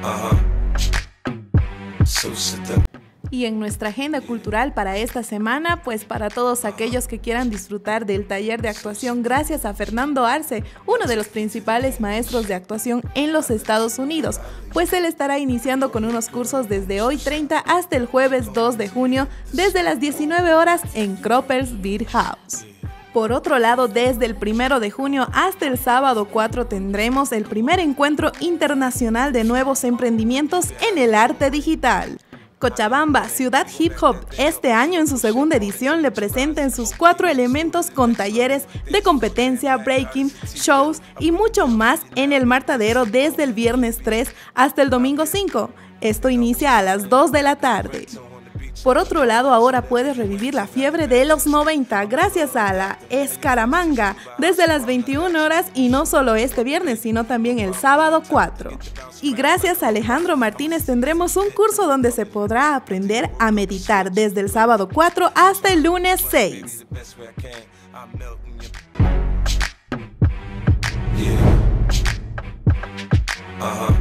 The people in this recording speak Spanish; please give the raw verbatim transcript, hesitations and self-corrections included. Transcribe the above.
Y en nuestra agenda cultural para esta semana, pues para todos aquellos que quieran disfrutar del taller de actuación gracias a Fernando Arce, uno de los principales maestros de actuación en los Estados Unidos, pues él estará iniciando con unos cursos desde hoy treinta hasta el jueves dos de junio, desde las diecinueve horas en Croppers Beer House. Por otro lado, desde el primero de junio hasta el sábado cuatro tendremos el primer encuentro internacional de nuevos emprendimientos en el arte digital. Cochabamba, Ciudad Hip Hop, este año en su segunda edición le presenta en sus cuatro elementos con talleres de competencia, breaking, shows y mucho más en el Martadero desde el viernes tres hasta el domingo cinco. Esto inicia a las dos de la tarde. Por otro lado, ahora puedes revivir la fiebre de los noventa gracias a la Escaramanga desde las veintiuna horas y no solo este viernes, sino también el sábado cuatro. Y gracias a Alejandro Martínez tendremos un curso donde se podrá aprender a meditar desde el sábado cuatro hasta el lunes seis. Uh-huh.